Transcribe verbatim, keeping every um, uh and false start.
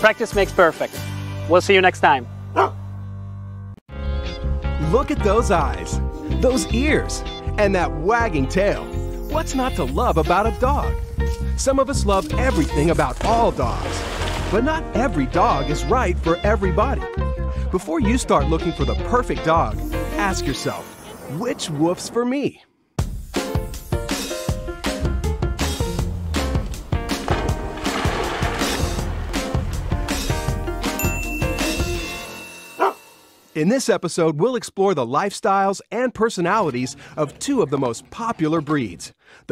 Practice makes perfect. We'll see you next time. Look at those eyes, those ears, and that wagging tail. What's not to love about a dog? Some of us love everything about all dogs, but not every dog is right for everybody. Before you start looking for the perfect dog, ask yourself, which woof's for me? In this episode, we'll explore the lifestyles and personalities of two of the most popular breeds,